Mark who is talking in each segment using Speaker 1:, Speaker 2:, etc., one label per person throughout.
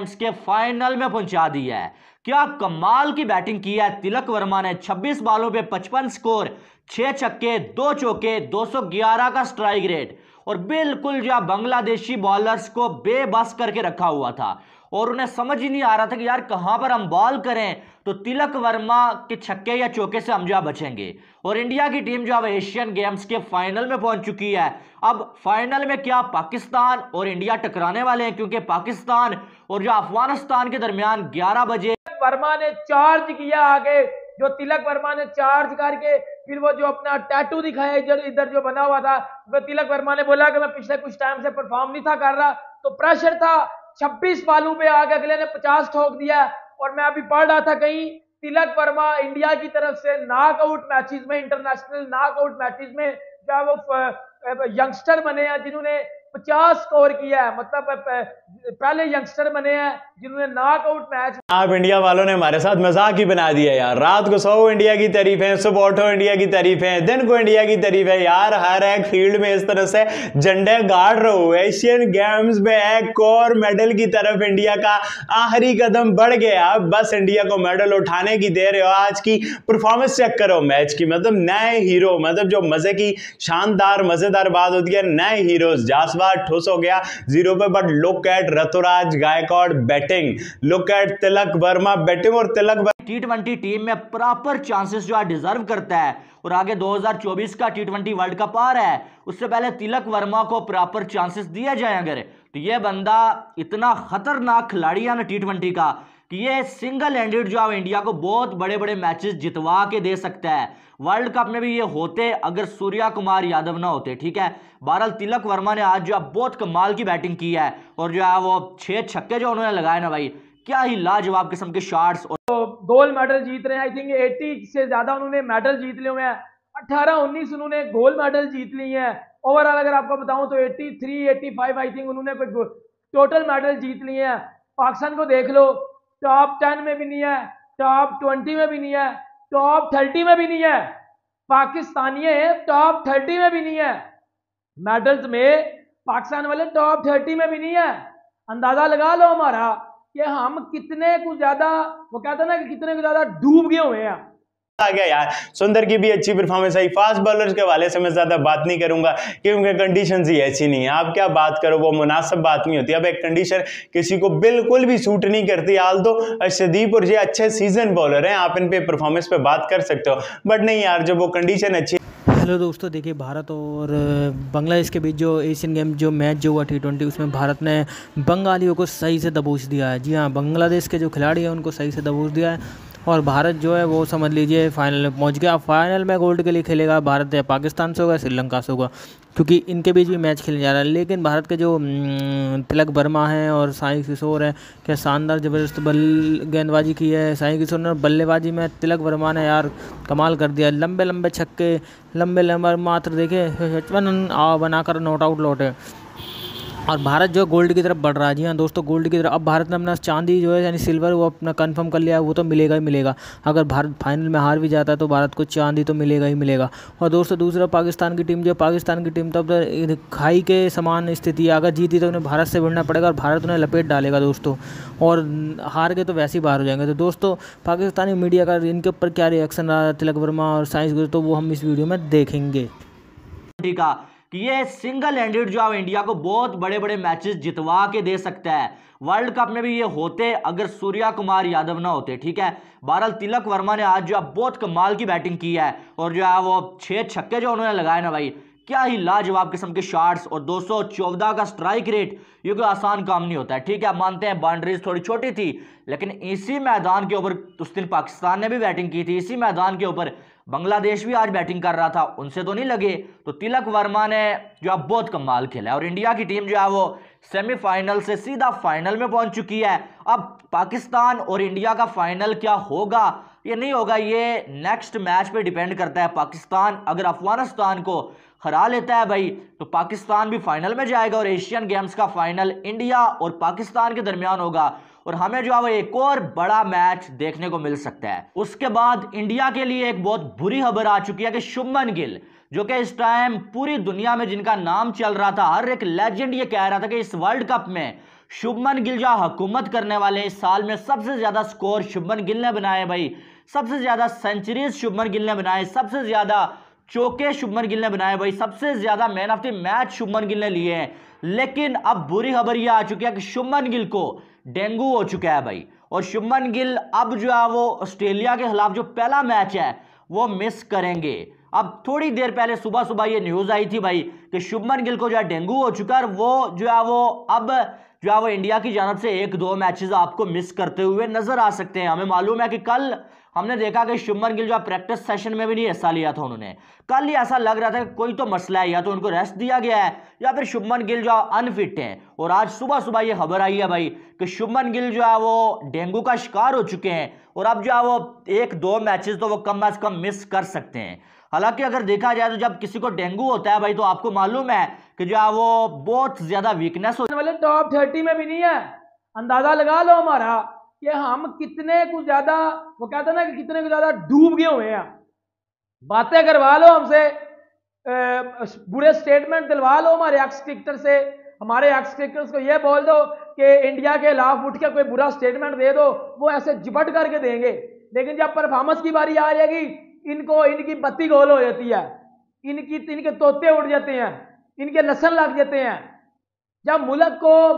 Speaker 1: Games के final में पहुंचा दिया है। क्या कमाल की बैटिंग की है तिलक वर्मा ने। 26 बॉलों पे 55 स्कोर, 6 छक्के 2 चौके, 211 का स्ट्राइक रेट और बिल्कुल जो बांग्लादेशी बॉलर्स को बेबस करके रखा हुआ था और उन्हें समझ ही नहीं आ रहा था कि यार कहां पर हम बॉल करें तो तिलक वर्मा के छक्के या चौके से हम जो बचेंगे। और इंडिया की टीम जो एशियन गेम्स के फाइनल में पहुंच चुकी है। अब फाइनल में क्या पाकिस्तान और इंडिया टकराने वाले हैं, क्योंकि पाकिस्तान और जो अफगानिस्तान के दरमियान 11 बजे
Speaker 2: वर्मा ने चार्ज किया आगे, जो तिलक वर्मा ने चार्ज करके फिर वो जो अपना टैटू दिखाया इधर जो बना हुआ था, वो तिलक वर्मा ने बोला कि मैं पिछले कुछ टाइम से परफॉर्म नहीं था कर रहा, तो प्रेशर था। 26 बॉलों पे आगे अगले ने 50 ठोक दिया। और मैं अभी पढ़ रहा था कहीं तिलक वर्मा इंडिया की तरफ से नॉकआउट मैचेस में, इंटरनेशनल नॉकआउट मैचेस में जब वो यंगस्टर बने हैं जिन्होंने 50 स्कोर किया है, मतलब पहले यंगस्टर बने हैं जिन्होंने नॉकआउट मैच।
Speaker 3: आप इंडिया वालों ने हमारे साथ मजाक ही बना दिया यार। रात को सो इंडिया की तारीफें, सुबह उठो इंडिया की तारीफें, दिन को इंडिया की तारीफें यार। हर एक फील्ड में इस तरह से झंडे गाड़ रहे हो। एशियन गेम्स में एक और मेडल की तरफ इंडिया का आखिरी कदम बढ़ गया। बस इंडिया को मेडल उठाने की देर है। आज की परफॉर्मेंस चेक करो मैच की, मतलब नए हीरो, मतलब जो मजे की शानदार मजेदार बात होती है, नए हीरोज। जासवाल ठुस हो गया 0 पे, but look at Ruturaj Gaikwad batting, look at Tilak Varma batting. और तिलक
Speaker 1: T20 टीम में प्रॉपर चांसेस जो डिजर्व करता है और आगे 2024 का T20 वर्ल्ड कप आ रहा है, उससे पहले तिलक वर्मा को प्रॉपर चांसेस दिए जाए अगर, तो ये बंदा इतना खतरनाक खिलाड़ी है ना T20 का कि ये सिंगल हैंडेड जो है इंडिया को बहुत बड़े बड़े मैचेस जितवा के दे सकता है। वर्ल्ड कप में भी ये होते अगर सूर्या कुमार यादव ना होते, ठीक है। बहरहाल तिलक वर्मा ने आज जो बहुत कमाल की बैटिंग की है और जो है वो 6 छक्के जो उन्होंने लगाए ना भाई, क्या ही लाजवाब किस्म के शॉट्स। और
Speaker 2: तो गोल्ड मेडल जीत रहे हैं, आई थिंक 80 से ज्यादा उन्होंने मेडल जीत लिए हुए हैं। 18-19 उन्होंने गोल्ड मेडल जीत लिए हैं। ओवरऑल अगर आपको बताऊं तो 83-85 आई थिंक उन्होंने टोटल मेडल जीत लिए हैं। पाकिस्तान को देख लो, टॉप 10 में भी नहीं है, टॉप 20 में भी नहीं है, टॉप 30 में भी नहीं है। पाकिस्तानी टॉप 30 में भी नहीं है मेडल्स में, पाकिस्तान वाले टॉप 30 में भी नहीं है। अंदाजा लगा लो हमारा कि हम कितने कुछ ज्यादा, वो कहते हैं ना कि कितने कुछ ज्यादा डूब गए हुए हैं।
Speaker 3: आ गया यार। सुंदर की भी अच्छी परफॉर्मेंस आई। फास्ट बॉलर्स के हवाले से मैं ज्यादा बात नहीं करूंगा क्योंकि कंडीशंस ही ऐसी नहीं है। आप क्या बात करो, वो मुनासिब बात नहीं होती। अब एक कंडीशन किसी को बिल्कुल भी सूट नहीं करती। आल्दो अर्शदीप और ये अच्छे सीजन बॉलर हैं, आप इन पे परफॉर्मेंस पे बात कर सकते हो, बट नहीं यार जब वो कंडीशन अच्छी।
Speaker 4: हेलो दोस्तों, देखिए भारत और बांग्लादेश के बीच जो एशियन गेम जो मैच जो हुआ T20, उसमें भारत ने बंगालियों को सही से दबोच दिया है। जी हाँ, बांग्लादेश के जो खिलाड़ी हैं उनको सही से दबोच दिया है और भारत जो है वो समझ लीजिए फाइनल में पहुंच गया। फाइनल में गोल्ड के लिए खेलेगा भारत, या पाकिस्तान से होगा, श्रीलंका से होगा, क्योंकि इनके बीच भी मैच खेलने जा रहा है। लेकिन भारत के जो तिलक वर्मा हैं और साई किशोर हैं, क्या शानदार ज़बरदस्त गेंदबाजी की है साई किशोर ने। बल्लेबाजी में तिलक वर्मा ने यार कमाल कर दिया। लंबे लंबे छक्के, लंबे लंबे मात्र देखे 55 रन बनाकर नॉट आउट लौटे और भारत जो गोल्ड की तरफ बढ़ रहा है। जी हाँ दोस्तों, गोल्ड की तरफ। अब भारत ने अपना चांदी जो है यानी सिल्वर वो अपना कंफर्म कर लिया है, वो तो मिलेगा ही मिलेगा। अगर भारत फाइनल में हार भी जाता है तो भारत को चांदी तो मिलेगा ही मिलेगा। और दोस्तों दूसरा पाकिस्तान की टीम, जो पाकिस्तान की टीम तो अब खाई के समान स्थिति है। अगर जीती तो उन्हें भारत से भिड़ना पड़ेगा और भारत उन्हें लपेट डालेगा दोस्तों, और हार के तो वैसे ही बाहर हो जाएंगे। तो दोस्तों पाकिस्तानी मीडिया का इनके ऊपर क्या रिएक्शन रहा तिलक वर्मा और साइंस, तो वो हम इस वीडियो में देखेंगे।
Speaker 1: ठीक है कि ये सिंगल हैंडेड जो है इंडिया को बहुत बड़े बड़े मैचेस जितवा के दे सकता है। वर्ल्ड कप में भी ये होते अगर सूर्या कुमार यादव ना होते, ठीक है। बहरहाल तिलक वर्मा ने आज जो है बहुत कमाल की बैटिंग की है और जो है वो 6 छक्के जो उन्होंने लगाए ना भाई, क्या ही लाजवाब किस्म के शॉट्स और 214 का स्ट्राइक रेट, ये कोई आसान काम नहीं होता है, ठीक है। मानते हैं बाउंड्रीज थोड़ी छोटी थी, लेकिन इसी मैदान के ऊपर उस दिन पाकिस्तान ने भी बैटिंग की थी, इसी मैदान के ऊपर बांग्लादेश भी आज बैटिंग कर रहा था, उनसे तो नहीं लगे। तो तिलक वर्मा ने जो है बहुत कमाल खेला है और इंडिया की टीम जो है वो सेमीफाइनल से सीधा फाइनल में पहुंच चुकी है। अब पाकिस्तान और इंडिया का फाइनल क्या होगा ये नहीं होगा, ये नेक्स्ट मैच पे डिपेंड करता है। पाकिस्तान अगर अफगानिस्तान को हरा लेता है भाई तो पाकिस्तान भी फाइनल में जाएगा और एशियन गेम्स का फाइनल इंडिया और पाकिस्तान के दरमियान होगा और हमें जो है वो एक और बड़ा मैच देखने को मिल सकता है। उसके बाद इंडिया के लिए एक बहुत बुरी खबर आ चुकी है कि शुभमन गिल, जो कि इस टाइम पूरी दुनिया में जिनका नाम चल रहा था, हर एक लेजेंड ये कह रहा था कि इस वर्ल्ड कप में शुभमन गिल जो हुकूमत करने वाले इस साल में सबसे ज्यादा स्कोर शुभमन गिल ने बनाए भाई, सबसे ज्यादा सेंचुरीज शुभमन गिल ने बनाए, सबसे ज्यादा चौके शुभमन गिल ने बनाए भाई, सबसे ज्यादा man of the match Shubman Gill ने लिए हैं। लेकिन अब बुरी खबर यह आ चुकी है कि शुभमन गिल को डेंगू हो चुका है भाई, और शुभमन गिल अब जो है वो ऑस्ट्रेलिया के खिलाफ जो पहला मैच है वो मिस करेंगे। अब थोड़ी देर पहले सुबह सुबह ये न्यूज आई थी भाई कि शुभमन गिल को जो है डेंगू हो चुका है, वो जो है वो अब जो है वो इंडिया की जानब से 1-2 मैचेस आपको मिस करते हुए नजर आ सकते हैं। हमें मालूम है कि कल हमने देखा कि शुभमन गिल जो प्रैक्टिस सेशन में भी नहीं हिस्सा लिया था उन्होंने। कल ही ऐसा लग रहा था कि कोई तो मसला है, या तो उनको रेस्ट दिया गया है या फिर शुभमन गिल जो अनफिट हैं। और आज सुबह सुबह ये खबर आई है भाई कि शुभमन गिल जो है वो डेंगू का शिकार हो चुके हैं, और अब जो है वो 1-2 मैचेस तो वो कम अज कम मिस कर सकते हैं। हालांकि अगर देखा जाए तो जब किसी को डेंगू होता है भाई तो आपको मालूम है कि जो है वो बहुत ज्यादा वीकनेस होती
Speaker 2: वाले टॉप 30 में भी नहीं है। अंदाजा लगा लो हमारा कि हम कितने कुछ ज्यादा, वो कहते हैं ना कि कितने कुछ ज्यादा डूब गए हुए हैं। बातें करवा लो हमसे, बुरे स्टेटमेंट दिलवा लो हमारे एक्स क्रिकेटर से, हमारे एक्स क्रिकेटर्स को ये बोल दो कि इंडिया के खिलाफ उठ के कोई बुरा स्टेटमेंट दे दो, वो ऐसे झपट करके देंगे। लेकिन जब परफॉर्मेंस की बारी आ जाएगी इनकी बत्ती गोल हो जाती है, इनके तोते उड़ जाते हैं, इनके लसन लग जाते हैं। जब मुल्क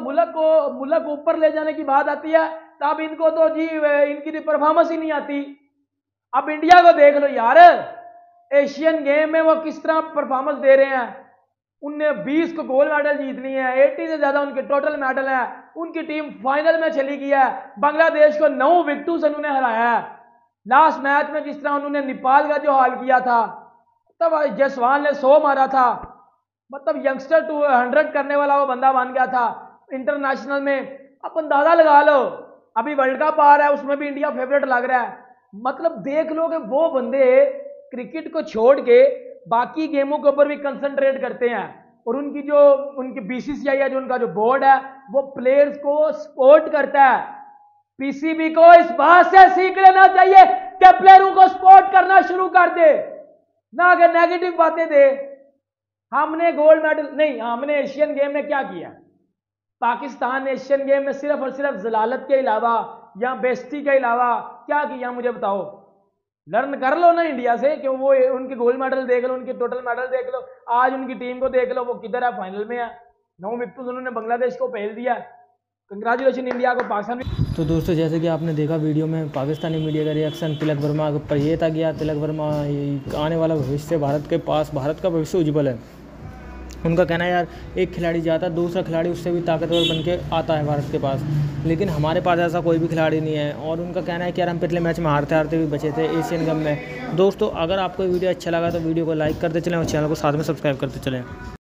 Speaker 2: को ऊपर ले जाने की बात आती है तब इनको तो जी इनकी परफॉर्मेंस ही नहीं आती। अब इंडिया को देख लो यार, एशियन गेम में वो किस तरह परफॉर्मेंस दे रहे हैं। उनने 20 को गोल्ड मेडल जीत लिए हैं, 80 से ज्यादा उनके टोटल मेडल है। उनकी टीम फाइनल में चली गई है, बांग्लादेश को 9 विकेटों से उन्होंने हराया है। लास्ट मैच में जिस तरह उन्होंने नेपाल का जो हाल किया था, तब जायसवाल ने 100 मारा था, मतलब यंगस्टर 200 करने वाला वो बंदा बन गया था इंटरनेशनल में। अब अंदाजा लगा लो, अभी वर्ल्ड कप आ रहा है उसमें भी इंडिया फेवरेट लग रहा है। मतलब देख लो कि वो बंदे क्रिकेट को छोड़ के बाकी गेमों के ऊपर भी कंसंट्रेट करते हैं, और उनकी बीसीसीआई है, जो उनका जो बोर्ड है, वो प्लेयर्स को सपोर्ट करता है। पीसीबी को इस बात से सीख लेना चाहिए कि प्लेयरों को सपोर्ट करना शुरू कर दे, ना कि नेगेटिव बातें दे। हमने गोल्ड मेडल नहीं, हमने एशियन गेम में क्या किया? पाकिस्तान ने एशियन गेम में सिर्फ और सिर्फ जलालत के अलावा या बेइज्जती के अलावा क्या किया, मुझे बताओ। लर्न कर लो ना इंडिया से, कि वो उनके गोल्ड मेडल देख लो, उनके टोटल मेडल देख लो, आज उनकी टीम को देख लो, वो किधर है, फाइनल में है। 9 विकेट उन्होंने बांग्लादेश को पहल दिया। कंग्रेचुलेशन इंडिया को, पाकिस्तान।
Speaker 4: तो दोस्तों जैसे कि आपने देखा वीडियो में पाकिस्तानी मीडिया का रिएक्शन तिलक वर्मा पर ये था कि यार तिलक वर्मा आने वाला भविष्य भारत के पास, भारत का भविष्य उज्ज्वल है। उनका कहना है यार एक खिलाड़ी जाता है, दूसरा खिलाड़ी उससे भी ताकतवर बन के आता है भारत के पास, लेकिन हमारे पास ऐसा कोई भी खिलाड़ी नहीं है। और उनका कहना है कि यार हम पिछले मैच में हारते भी बचे थे एशियन गेम में। दोस्तों अगर आपको वीडियो अच्छा लगा तो वीडियो को लाइक करते चलें और चैनल को साथ में सब्सक्राइब करते चलें।